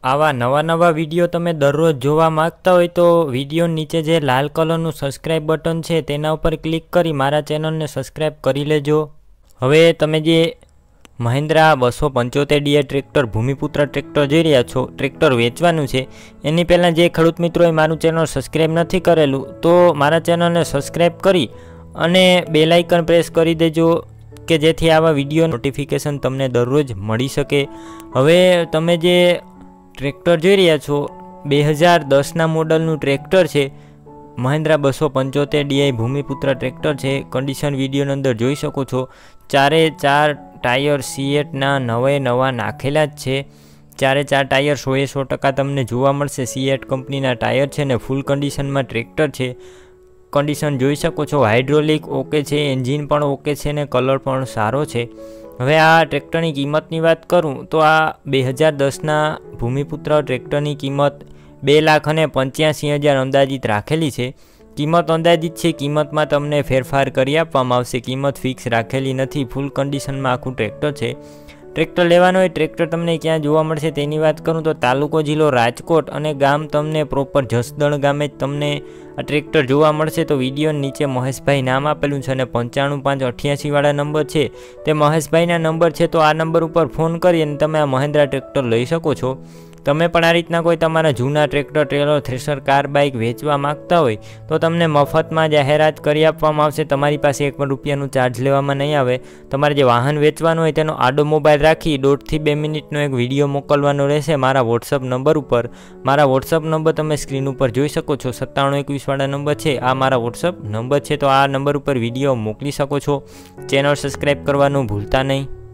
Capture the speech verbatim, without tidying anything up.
આવા નવા નવા વિડીયો તમે દરરોજ જોવા માંગતા હોય તો વિડીયો નીચે જે લાલ કલરનું સબસ્ક્રાઇબ બટન છે તેના ઉપર ક્લિક કરી મારા ચેનલને સબસ્ક્રાઇબ કરી લેજો। હવે તમે જે મહિન્દ્રા બસો પંચોતેર ડીઆઈ ટ્રેક્ટર ભૂમિપુત્ર ટ્રેક્ટર જોઈ રહ્યા છો, ટ્રેક્ટર વેચવાનું છે। એની પહેલાં જે ખેડૂત મિત્રોએ મારું ચેનલ સબસ્ક્રાઇબ નથી કરેલું તો મારા ચેનલને સબસ્ક્રાઇબ કરી અને બેલ આઇકન પ્રેસ કરી દેજો કે જેથી આવા વિડીયો નોટિફિકેશન તમને દરરોજ મળી શકે। હવે તમે જે ટ્રેક્ટર જોઈ રહ્યા છો બે હજાર દસના મોડલનું ટ્રેક્ટર છે, મહિન્દ્રા બસો પંચોતેર ડીઆઈ ભૂમિપુત્ર ટ્રેક્ટર છે। કન્ડિશન વિડીયોની અંદર જોઈ શકો છો, ચારે ચાર ટાયર સીએટના નવે નવા નાખેલા જ છે। ચારે ચાર ટાયર સો એ સો ટકા તમને જોવા મળશે, સીએટ કંપનીના ટાયર છે ને ફૂલ કન્ડિશનમાં ટ્રેક્ટર છે। કન્ડિશન જોઈ શકો છો, હાઇડ્રોલિક ઓકે છે, એન્જિન પણ ઓકે છે ને કલર પણ સારો છે। હવે આ ટ્રેક્ટરની કિંમતની વાત કરું તો આ બે હજાર દસના ભૂમિપુત્ર ટ્રેક્ટરની કિંમત બે લાખ અને પંચ્યાસી હજાર અંદાજિત રાખેલી છે। કિંમત અંદાજિત છે, કિંમતમાં તમને ફેરફાર કરી આપવામાં આવશે, કિંમત ફિક્સ રાખેલી નથી। ફૂલ કન્ડિશનમાં આખું ટ્રેક્ટર છે। ટ્રેક્ટર લેવાનો હોય ટ્રેક્ટર તમને ક્યાં જોવા મળશે તેની વાત કરું તો તાલુકો જિલ્લો રાજકોટ અને ગામ તમને પ્રોપર જસદણ ગામે જ તમને આ ટ્રેક્ટર જોવા મળશે। તો વિડીયો નીચે મહેશભાઈ નામ આપેલું છે અને પંચાણું પાંચ અઠ્યાસી વાળા નંબર છે તે મહેશભાઈના નંબર છે। તો આ નંબર ઉપર ફોન કરી અને તમે આ મહિન્દ્રા ટ્રેક્ટર લઈ શકો છો। તમે પણ આ રીતના કોઈ તમારા જૂના tractor, trailer, thresher, car, bike વેચવા માગતા હોય તો તમને મફતમાં જાહેરાત કરી આપવામાં આવશે। તમારી પાસે એક પણ રૂપિયાનું ચાર્જ લેવામાં નહીં આવે। તમારે જે વાહન વેચવાનું હોય તેનો આડો મોબાઈલ રાખી દોઢથી બે મિનિટનો એક વિડીયો મોકલવાનો રહેશે મારા વોટ્સઅપ નંબર ઉપર। મારા વોટ્સઅપ નંબર તમે સ્ક્રીન ઉપર જોઈ શકો છો, સત્તાણું એકવીસ વાળા નંબર છે, આ મારા વોટ્સઅપ નંબર છે। તો આ નંબર ઉપર વિડીયો મોકલી શકો છો। ચેનલ સબસ્ક્રાઈબ કરવાનું ભૂલતા નહીં।